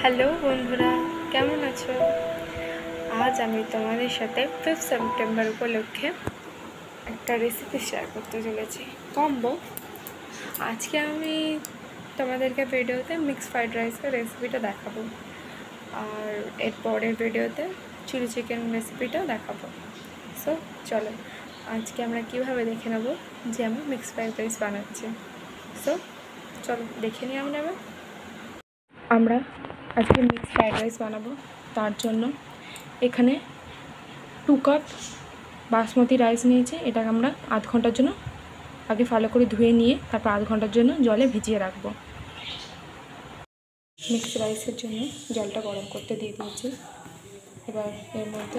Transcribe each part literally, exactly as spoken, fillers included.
Hello বন্ধুরা, কেমন আছো? আজ আমি তোমাদের সাথে ফিফথ সেপ্টেম্বর উপলক্ষে একটা রেসিপি শেয়ার করতে চলেছি, কম্বো। আজকে আমি তোমাদেরকে ভিডিওতে মিক্স ফ্রাইড রাইসের রেসিপিটা দেখাবো, আর এর পরের ভিডিওতে চিলি চিকেন রেসিপিটাও দেখাবো। সো চলো আজকে আমরা কীভাবে দেখে নেব যে আমি মিক্স ফ্রাইড রাইস বানাচ্ছি। সো চলো দেখে নিই আমরা আমরা আজকে মিক্স ফ্রাইড রাইস বানাবো। তার জন্য এখানে টু কাপ বাসমতি রাইস নিয়েছি। এটাকে আমরা আধ ঘন্টার জন্য আগে ভালো করে ধুয়ে নিয়ে তারপর আধ ঘন্টার জন্য জলে ভিজিয়ে রাখবো। মিক্স রাইসের জন্য জলটা গরম করতে দিয়ে দিয়েছি। এবার এর মধ্যে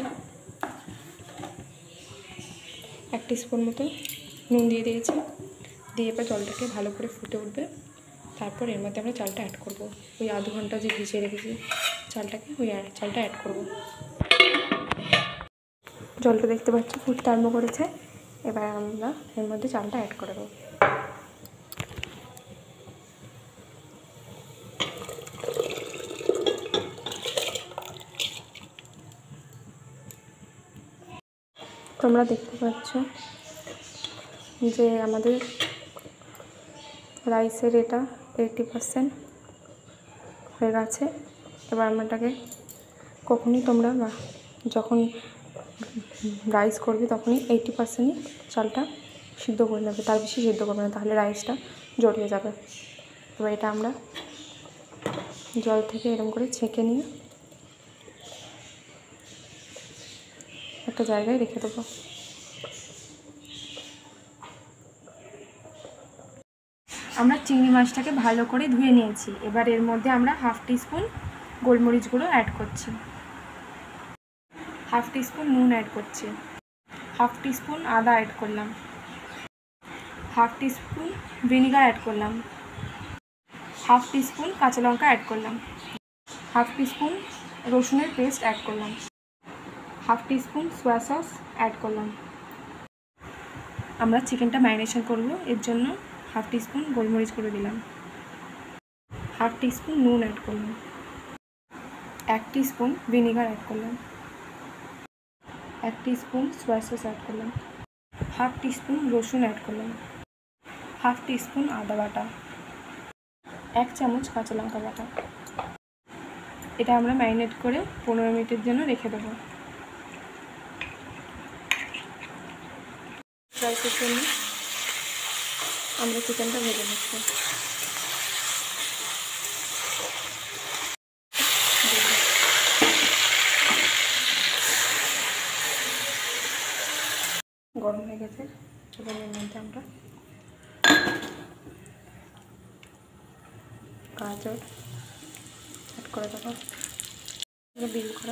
এক টিস্পুন মতো নুন দিয়ে দিয়েছি। দিয়ে এবার জলটাকে ভালো করে ফুটে উঠবে। তারপর এর মধ্যে আমরা চালটা অ্যাড করব। ওই আধ ঘন্টা যে ভিজিয়ে রেখেছি চালটাকে ওই চালটা অ্যাড করব। জলটা দেখতে পাচ্ছি ফুটতে আরম্ভ করেছে। এবার আমরা এর মধ্যে চালটা অ্যাড করে দেবো। তোমরা দেখতে পাচ্ছ যে আমাদের রাইসের এটা এইটি পার্সেন্ট হয়ে গেছে। এবার আমরা এটাকে কখনই তোমরা যখন রাইস করবে তখনই এইটি পার্সেন্টই চালটা সিদ্ধ করে নেবে, তার বেশি সিদ্ধ করবে না, তাহলে রাইসটা জড়িয়ে যাবে। এবার এটা আমরা জল থেকে এরকম করে ছেঁকে নিয়ে একটা জায়গায় রেখে দেবো। আমরা চিংড়ি মাছটাকে ভালো করে ধুয়ে নিয়েছি। এবার এর মধ্যে আমরা হাফ টিস্পুন গোলমরিচ গুঁড়ো অ্যাড করছি, হাফ টিস্পুন নুন অ্যাড করছি, হাফ টিস্পুন আদা অ্যাড করলাম, হাফ টিস্পুন ভিনিগার অ্যাড করলাম, হাফ টিস্পুন কাঁচা লঙ্কা অ্যাড করলাম, হাফ টিস্পুন রসুনের পেস্ট অ্যাড করলাম, half teaspoon soya sauce add করলাম। আমরা চিকেনটা ম্যারিনেশন করব, এর জন্য হাফ টিস্পুন গোলমরিচ গুঁড়ো দিলাম, হাফ টিস্পুন নুন অ্যাড করলাম, এক টিস্পুন ভিনিগার অ্যাড করলাম, এক টিস্পুন সোয়া সস অ্যাড করলাম, হাফ টিস্পুন রসুন অ্যাড করলাম, হাফ টিস্পুন আদা বাটা, এক চামচ কাঁচা লঙ্কা বাটা। এটা আমরা ম্যারিনেট করে পনেরো মিনিটের জন্য রেখে দেবো। রাইসের জন্য আমরা চিকেনটা ভেজে নিচ্ছি। গরম হয়ে গেছে। এবার এর মধ্যে আমরা গাজর অ্যাড করে দেবো, বিল করে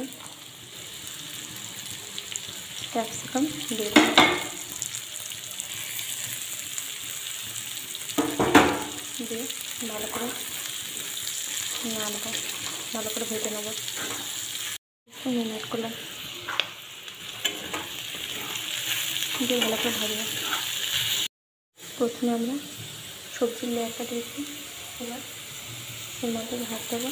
ক্যাপসিকাম দিয়ে দেবো, দিয়ে ভালো করে নাড়বো, ভালো করে ভেজে নেবো। নুন অ্যাড করলাম, দিয়ে ভালো করে ভাজবো। প্রথমে আমরা সবজির লেয়ারটা দিয়েছি, এবার এর মধ্যে ভাত দেবো,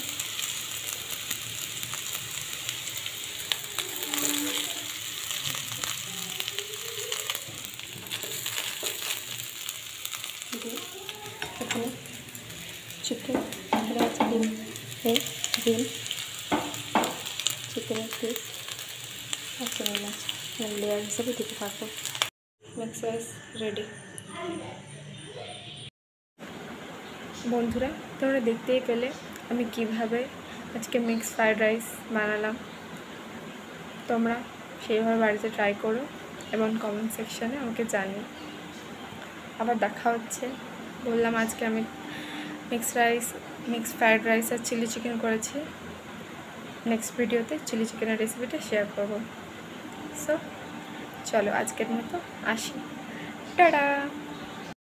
দিয়ে এখানে চিকেন আছে, ডিম ডিম চিকেনের পিস আর চিংড়ি মাছ লেয়ার হিসেবে দিতে পারবো। Mix rice ready. বন্ধুরা, তোমরা দেখতেই পেলে আমি কিভাবে আজকে মিক্স ফ্রাইড রাইস বানালাম। তোমরা সেইভাবে বাড়িতে ট্রাই করো এবং কমেন্ট সেকশানে আমাকে জানিও। আবার দেখা হচ্ছে। বললাম আজকে আমি mix rice mix fried rice আর চিলি চিকেন করেছি। নেক্সট ভিডিওতে চিলি চিকেনের রেসিপিটা শেয়ার করবো। সো চলো আজকের মতো আসি, টাটা।